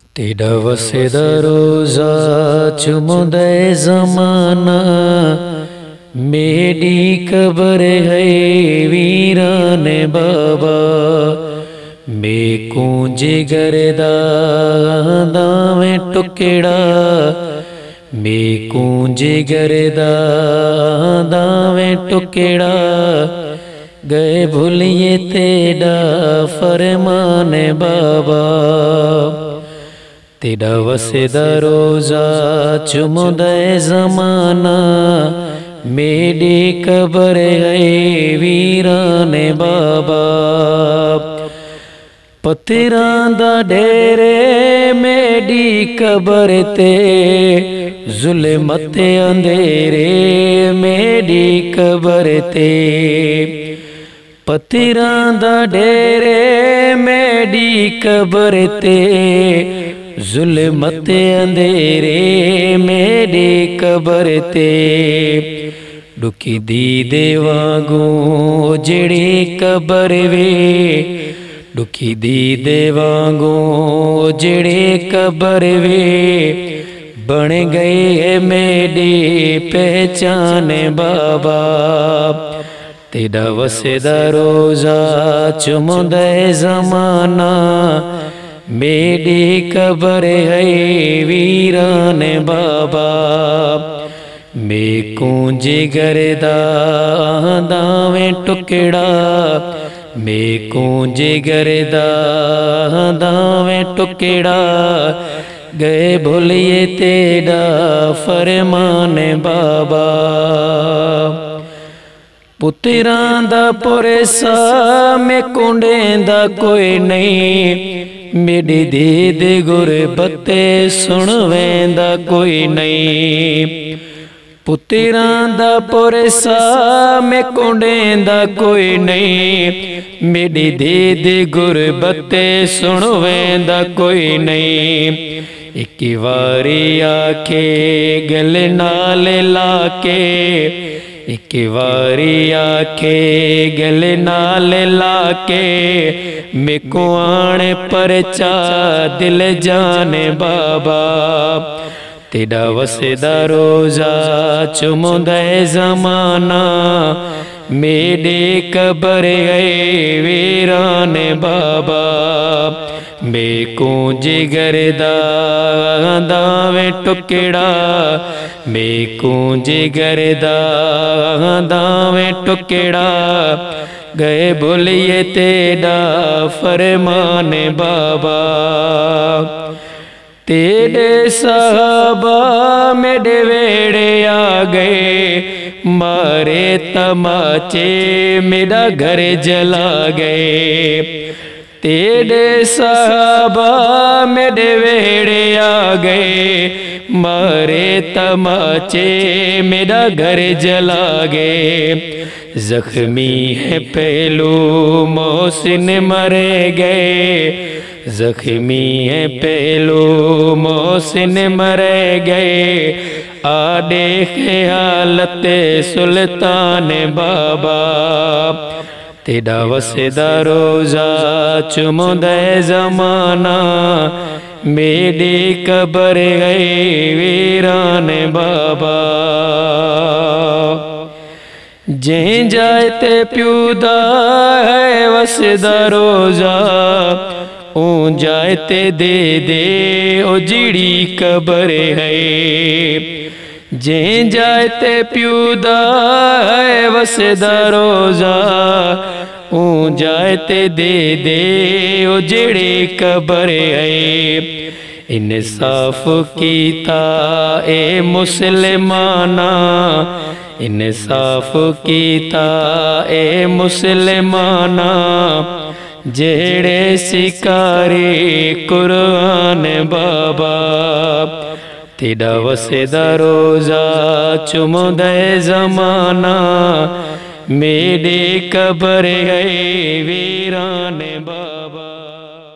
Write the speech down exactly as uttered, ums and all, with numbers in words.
तेरा वसेदा रोज़ा चुमुदे ज़माना, मेरी कब्र है वीराने बाबा। मेकू जिगर दा दावे टुकड़ा, मेकू जिगर दा दावे टुकड़ा। गए भूलिए तेरा फरमाने बाबा। तेरा वसेदा रोज़ा चुमुदे ज़माना, मेरी कब्र है वीराने बाबा। पत्थरां दा डेरे मेरी कब्र ते, ज़ुल्मत अंधेरे मेरी कब्र ते। पत्थरां दा डेरे मेरी कब्र ते, ज़ुल्मत अंधेरे मेरी कब्र ते। डुकी दी देवागो जेड़ी कब्र वे, डुकी दी देवागो जेड़ी कब्र वे। बन गए मेरी पहचान बाबा। तेरा वसेदा रोज़ा चुमुदे ज़माना, मेरी कब्र है वीराने बाबा। मेकू जिगर दा दावे टुकड़ा, मेकू जिगर दा दावे टुकड़ा। गए भूलिए तेरा फरमाने बाबा। पुत्रां दा पुरसा में कुंडेंदा कोई नहीं, मेरी दीद गुरबते सुनवेंदा कोई नहीं। पुत्रां दा पुरसा में कुंडेंदा कोई नहीं, मेरी दीद गुरबते सुनवेंदा कोई नहीं। एक बारी आके गल नाल लाके, एक बारी आके गल नाल लाके। मेको आने परचा दिल जाने बाबा। तेरा वसेदा रोज़ा चुमुदे ज़माना, मेरी कब्र है वीराने बाबा। मेकू जिगर दा दावे टुकड़ा, मेकू जिगर दा दावे टुकड़ा। गए भूलिए तेरा फरमाने बाबा। तेरे साहबा मेरे वेड़े आ गए, मारे तमाचे मेरा घर जला गए। तेरे साहबा मेरे वेड़े आ गए, मारे तमाचे मेरा घर जला गए। जख्मी है पहलू मोहसिन मरे गए, जख्मी है पहलू मोहसिन मरे गए। आडे ख्यालत सुल्तान बाबा। तेरा वसेदा रोज़ा चुमुदे ज़माना, मेरी कब्र है वीराने बाबा। जे जाते प्यूदा है वसेदा रोज़ा, ऊं जाते दे दे ओ जिड़ी कब्र है। जे जाते प्यूदा है वसेदा रोज़ा, ऊं जाते दे दे ओ जिड़ी कब्र है। इंसाफ कीता ए मुसलमाना, इंसाफ कीता ए मुसलमाना। जेड़े शिकारी कुरान बाबा। तेरा वसेदा रोज़ा चुमुदे ज़माना, मेरी कब्र है वीराने बाबा।